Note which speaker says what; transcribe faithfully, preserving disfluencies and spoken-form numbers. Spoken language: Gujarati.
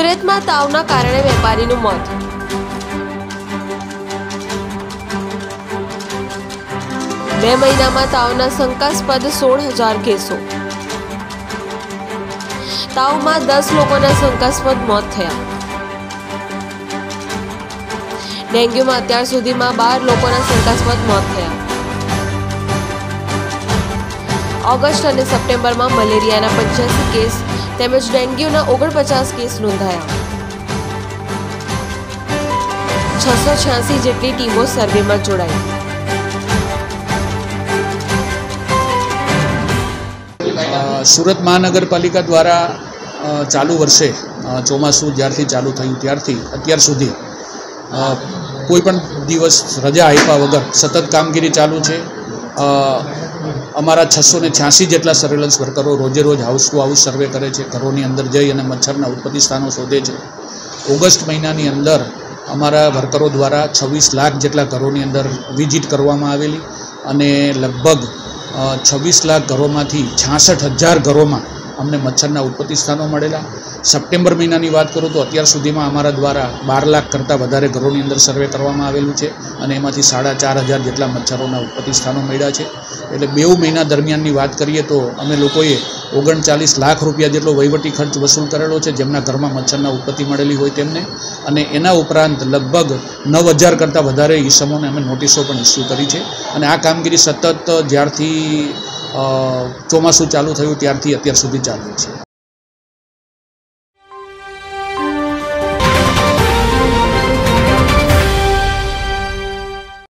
Speaker 1: સુરતમાં તાવના કારણે વેપારીનું મોત. બે મહિનામાં તાવના શંકાસ્પદ સોળ હજાર કેસો. તાવમાં દસ લોકોના શંકાસ્પદ મોત થયા. ડેન્ગ્યુમાં અત્યાર સુધીમાં બાર લોકોના શંકાસ્પદ મોત થયા. ઓગસ્ટ અને સપ્ટેમ્બરમાં મલેરિયાના પંચ્યાસી કેસ તેમજ ડેન્ગ્યુના ઓગણપચાસ કેસ નોંધાયા. છસો છ્યાસી જેટલી ટીમો સર્વેમાં જોડાઈ.
Speaker 2: સુરત મહાનગરપાલિકા દ્વારા ચાલુ વર્ષે ચોમાસું જ્યારથી ચાલુ થયું ત્યારથી અત્યાર સુધી કોઈ પણ દિવસ રજા આપ્યા વગર સતત કામગીરી ચાલુ છે. અમારા છસો ને છ્યાસી જેટલા સર્વેલન્સ વર્કરો રોજે રોજ હાઉસ ટુ હાઉસ સર્વે કરે છે, ઘરોની અંદર જઈ અને મચ્છરના ઉત્પત્તિ સ્થાનો શોધે છે. ઓગસ્ટ મહિનાની અંદર અમારા વર્કરો દ્વારા છવ્વીસ લાખ જેટલા ઘરોની અંદર વિઝિટ કરવામાં આવેલી અને લગભગ છવ્વીસ લાખ ઘરોમાંથી છાસઠ હજાર ઘરોમાં અમને મચ્છરના ઉત્પત્તિ સ્થાનો મળેલા. સપ્ટેમ્બર મહિનાની વાત કરું તો અત્યાર સુધીમાં અમારા દ્વારા બાર લાખ કરતાં વધારે ઘરોની અંદર સર્વે કરવામાં આવેલું છે અને એમાંથી સાડા ચાર હજાર જેટલા મચ્છરોના ઉત્પત્તિ સ્થાનો મળ્યા છે. એટલે બેઉ મહિના દરમિયાનની વાત કરીએ તો અમે લોકોએ ઓગણચાલીસ લાખ રૂપિયા જેટલો વહીવટી ખર્ચ વસૂલ કરેલો છે જેમના ઘરમાં મચ્છરના ઉત્પત્તિ મળેલી હોય તેમને, અને એના ઉપરાંત લગભગ નવ હજાર કરતાં વધારે ઈસમોને અમે નોટિસો પણ ઇસ્યુ કરી છે. અને આ કામગીરી સતત જ્યારથી ચોમાસું ચાલુ થયું ત્યારથી અત્યાર સુધી ચાલુ છે.